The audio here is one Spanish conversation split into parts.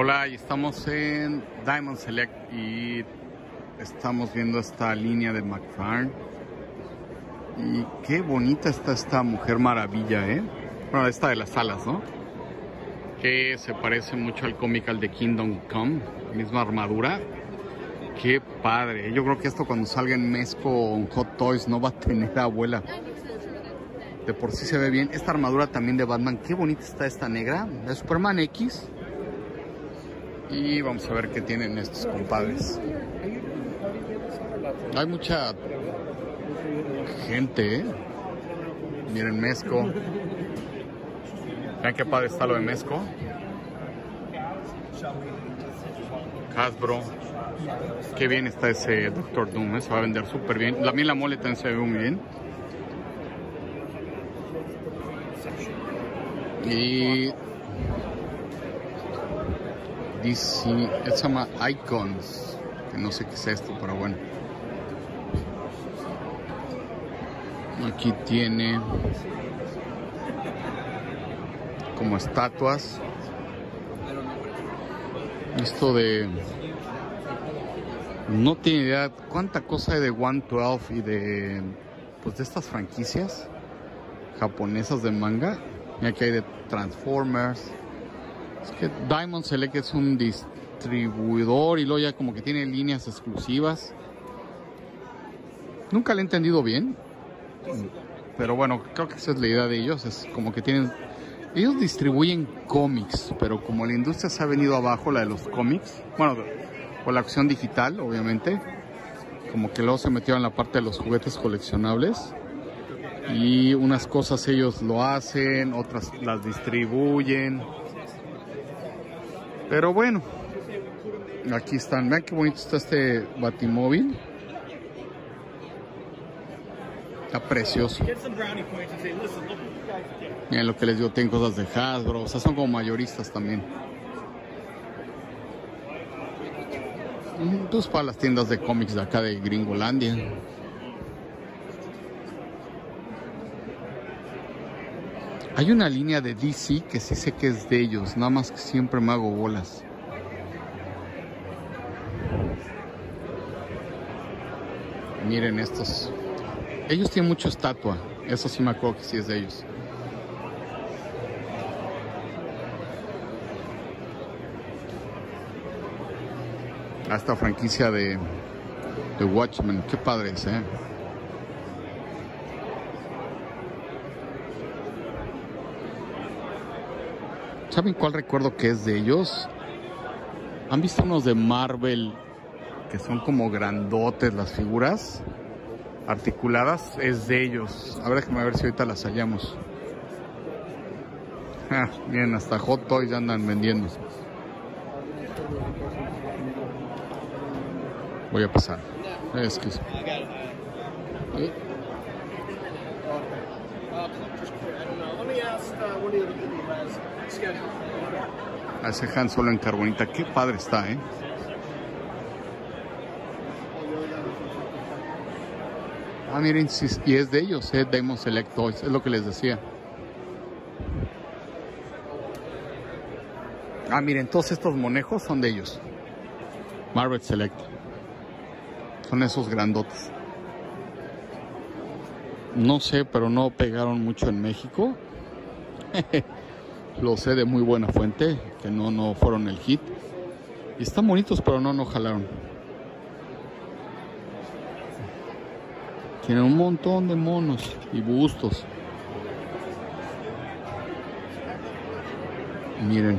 Hola, y estamos en Diamond Select y estamos viendo esta línea de McFarlane. Y qué bonita está esta Mujer Maravilla, ¿eh? Bueno, esta de las alas, ¿no? Que se parece mucho al cómic de Kingdom Come, misma armadura. Qué padre. Yo creo que esto cuando salga en Mezco o en Hot Toys no va a tener abuela. De por sí se ve bien. Esta armadura también de Batman, qué bonita está esta negra. De Superman X. Y vamos a ver qué tienen estos compadres. Hay mucha gente, ¿eh? Miren Mezco. Vean qué padre está lo de Mezco. Hasbro. Qué bien está ese Doctor Doom, ¿eh? Se va a vender súper bien. También la mole también se ve muy bien. Y DC, se llama Icons, que no sé qué es esto, pero bueno. Aquí tiene como estatuas. Esto de... no tiene idea cuánta cosa hay de 112 y de... pues de estas franquicias japonesas de manga. Y aquí hay de Transformers. Es que Diamond Select es un distribuidor y luego ya como que tiene líneas exclusivas. Nunca le he entendido bien. Pero bueno, creo que esa es la idea de ellos. Es como que tienen... ellos distribuyen cómics, pero como la industria se ha venido abajo, la de los cómics, bueno, por la acción digital, obviamente, como que luego se metieron en la parte de los juguetes coleccionables. Y unas cosas ellos lo hacen, otras las distribuyen. Pero bueno, aquí están. Vean qué bonito está este Batimóvil. Está precioso. Miren lo que les digo, tienen cosas de Hasbro. O sea, son como mayoristas también. Pues para las tiendas de cómics de acá de Gringolandia. Hay una línea de DC que sí sé que es de ellos, nada más que siempre me hago bolas. Miren estos. Ellos tienen mucha estatua, eso sí me acuerdo que sí es de ellos. Esta franquicia de Watchmen, qué padre es, ¿eh? ¿Saben cuál recuerdo que es de ellos? ¿Han visto unos de Marvel que son como grandotes las figuras articuladas? Es de ellos. A ver, déjame ver si ahorita las hallamos. Miren, hasta Hot Toys ya andan vendiendo. Voy a pasar. Es que... a ese Han Solo en carbonita, qué padre está, ¿eh? Ah, miren, y es de ellos, Diamond Select Toys, es lo que les decía. Ah, miren, todos estos monejos son de ellos. Marvel Select. Son esos grandotes. No sé, pero no pegaron mucho en México. Lo sé de muy buena fuente, que no fueron el hit. Y están bonitos, pero no jalaron. Tienen un montón de monos y bustos. Miren.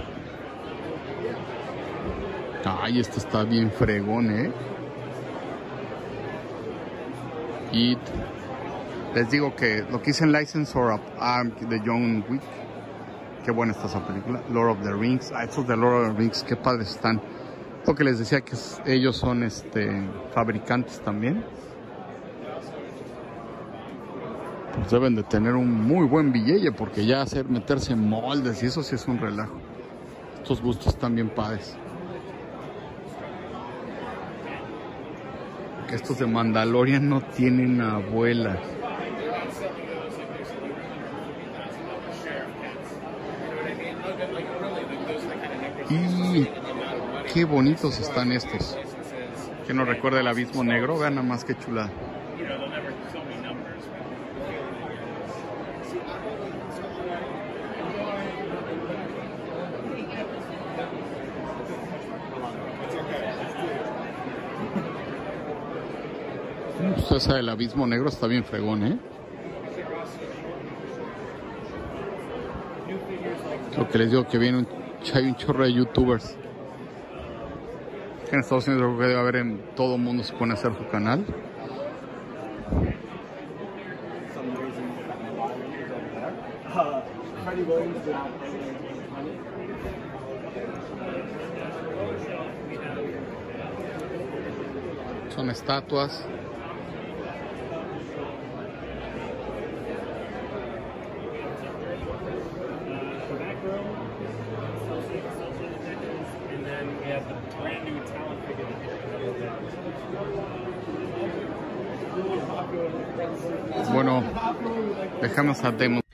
Ay, este está bien fregón, ¿eh? Y les digo que lo que hice en Licensor of Arm de John Wick. Qué buena está esa película. Lord of the Rings. Estos de Lord of the Rings, qué padres están. Lo que les decía que ellos son fabricantes también. Pues deben de tener un muy buen billete, porque ya meterse en moldes y eso sí es un relajo. Estos gustos están bien padres. Que estos de Mandalorian no tienen abuela. Y qué bonitos están estos. Que nos recuerda el abismo negro. Vean nada más qué chulada. Pues esa del abismo negro está bien fregón, ¿eh? Lo que les digo, que viene hay un chorro de youtubers. En Estados Unidos creo que debe haber, en todo el mundo se pone a hacer su canal. Son estatuas. Bueno, dejamos a Damon.